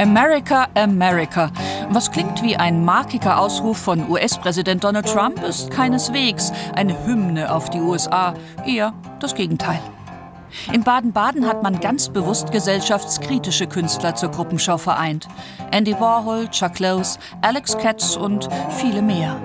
America, America. Was klingt wie ein markiger Ausruf von US-Präsident Donald Trump, ist keineswegs eine Hymne auf die USA, eher das Gegenteil. In Baden-Baden hat man ganz bewusst gesellschaftskritische Künstler zur Gruppenschau vereint. Andy Warhol, Chuck Close, Alex Katz und viele mehr.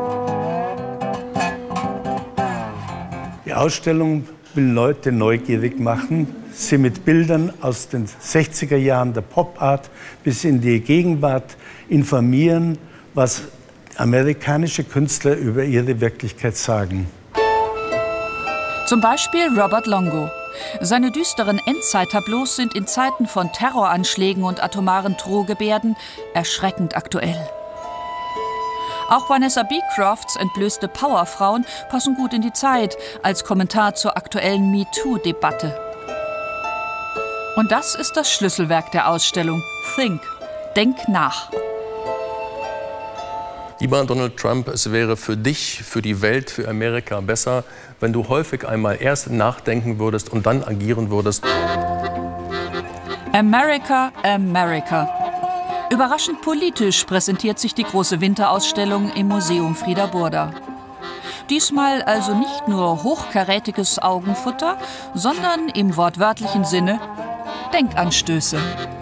Die Ausstellung will Leute neugierig machen, sie mit Bildern aus den 60er Jahren der Pop-Art bis in die Gegenwart informieren, was amerikanische Künstler über ihre Wirklichkeit sagen. Zum Beispiel Robert Longo. Seine düsteren Endzeittableaus sind in Zeiten von Terroranschlägen und atomaren Drohgebärden erschreckend aktuell. Auch Vanessa Beecrofts entblößte Powerfrauen passen gut in die Zeit als Kommentar zur aktuellen MeToo-Debatte. Und das ist das Schlüsselwerk der Ausstellung. Think. Denk nach. Lieber Donald Trump, es wäre für dich, für die Welt, für Amerika besser, wenn du häufig einmal erst nachdenken würdest und dann agieren würdest. America, America. Überraschend politisch präsentiert sich die große Winterausstellung im Museum Frieder Burda. Diesmal also nicht nur hochkarätiges Augenfutter, sondern im wortwörtlichen Sinne Denkanstöße.